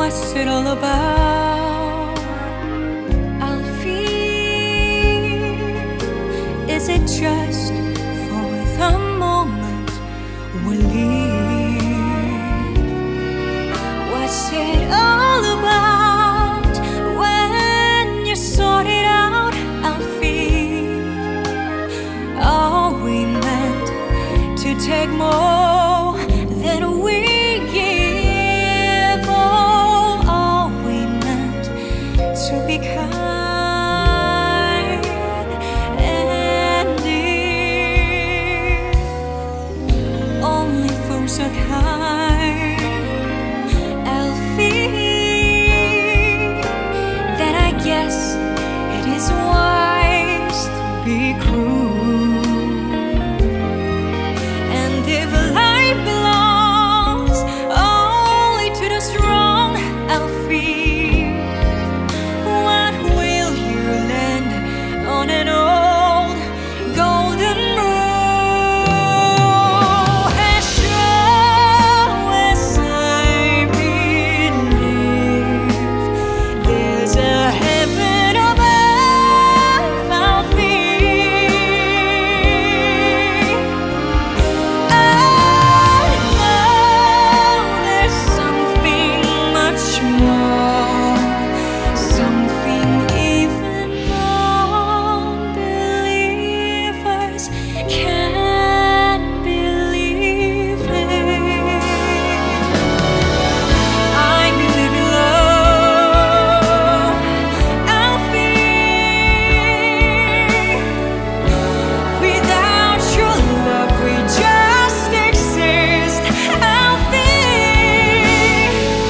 What's it all about, Alfie? Is it just for the moment we leave? What's it all about when you sort it out, Alfie? Are we meant to take more than we give? Or are we meant to be kind and dear? Only fools are kind, Alfie. Then I guess it is wise to be cruel. And if life belongs only to the strong, Alfie, what will you lend on an old golden rule? As sure as I believe there's a heaven above, Alfie, I know there's something much more, something even non-believers can't believe in. I believe in love, Alfie. Without your love, we just exist, Alfie.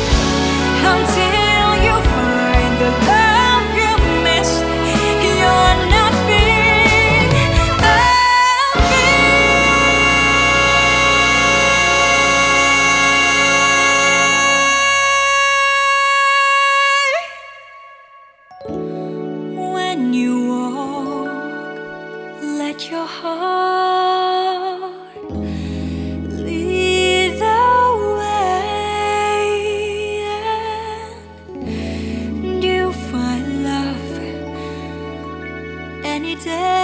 Until you find the love you missed, you're nothing, Alfie. When you walk, let your heart lead the way, and you find love any day.